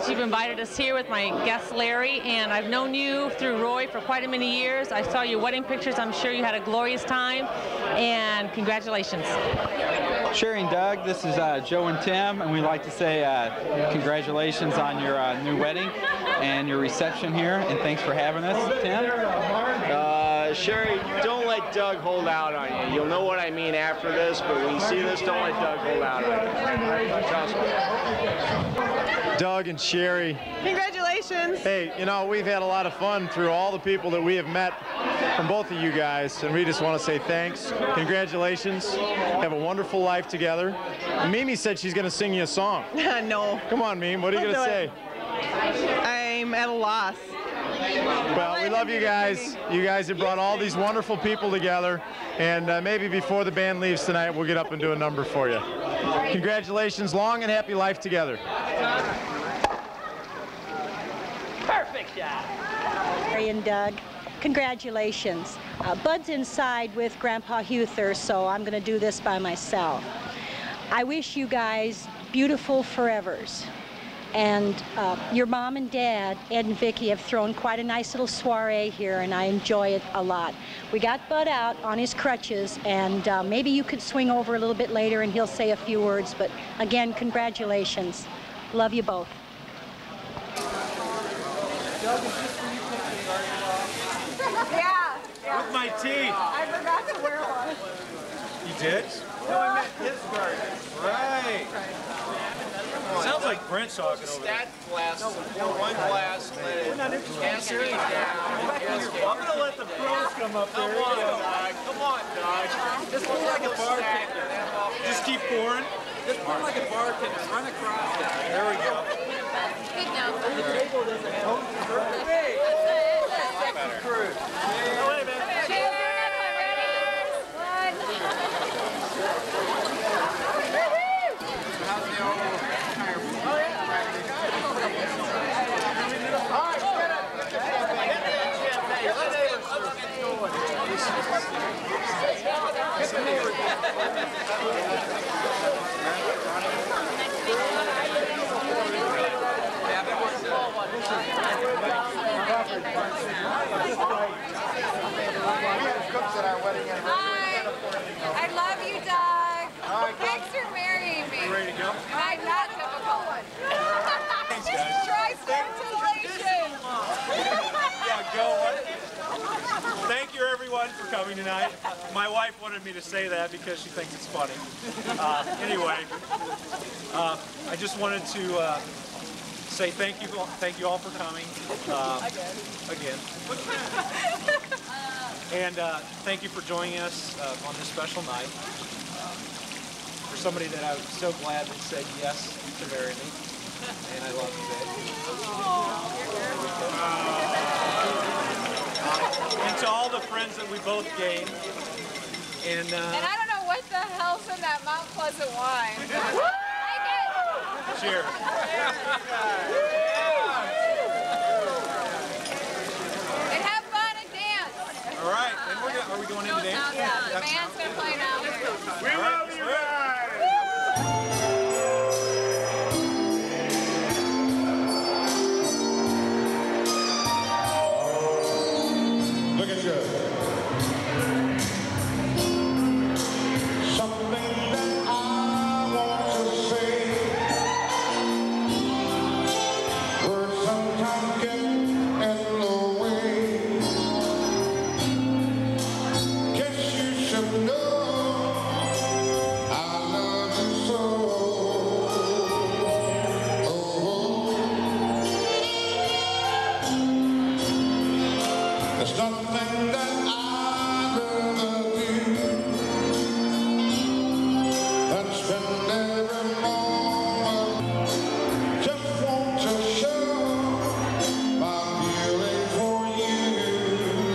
that you've invited us here with my guest Larry, and I've known you through Roy for quite a many years. I saw your wedding pictures. I'm sure you had a glorious time, and congratulations. Sherry and Doug, this is Joe and Tim, and we'd like to say congratulations on your new wedding and your reception here, and thanks for having us. Tim? Sherry, don't let Doug hold out on you. You'll know what I mean after this, but when you see this, don't let Doug hold out on you. Trust me. Doug and Sherry. Congratulations. Hey, you know, we've had a lot of fun through all the people that we have met from both of you guys, and we just want to say thanks. Congratulations. Have a wonderful life together. Mimi said she's going to sing you a song. No. Come on, Mimi. What are you going to say? I'm at a loss. Well, we love you guys. You guys have brought all these wonderful people together, and maybe before the band leaves tonight, we'll get up and do a number for you. Congratulations. Long and happy life together. Perfect job. Larry and Doug, congratulations. Bud's inside with Grandpa Huther, so I'm going to do this by myself. I wish you guys beautiful forevers. And your mom and dad, Ed and Vicki, have thrown quite a nice little soiree here, and I enjoy it a lot. We got Bud out on his crutches, and maybe you could swing over a little bit later and he'll say a few words. But again, congratulations. Love you both. Yeah. With my teeth. I forgot to wear one. You did? No, I meant Pittsburgh. Right. Sounds like Brent's talking over there. Stat glass, pour one glass, let it cascade down. I'm going to let the pros come up there. Come on, Doug. Come on, Doug. Just pour like a bartender. Just keep pouring. Just pour like a bartender. Run across. There we go. Hey, sexy crew. Wait a minute. I love you, Doug. Thanks for marrying me. You ready to go? I'm not typical. Thanks, guys. Try circulation. Yeah, go. Thank you, everyone, for coming tonight. My wife wanted me to say that because she thinks it's funny. Anyway, I just wanted to say thank you all for coming again. And thank you for joining us on this special night. For somebody that I was so glad that said yes to marry me, and I love you, babe. And to all the friends that we both gained. And I don't know what the hell's in that Mount Pleasant wine. cheers. And have fun and dance. All right, and are we going into dance? Yeah, the band's going to play now. We love you guys. Looking good. Something that I want to say. Words sometimes get in the way. Guess you should know I love you so. Oh, there's nothing that I'd rather do than spend every moment. Just want to show my feeling for you.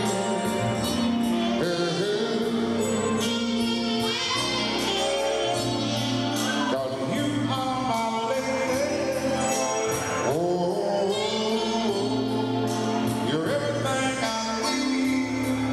'Cause you are my lady. Oh, you're everything I need.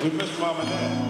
We miss Mom and Dad.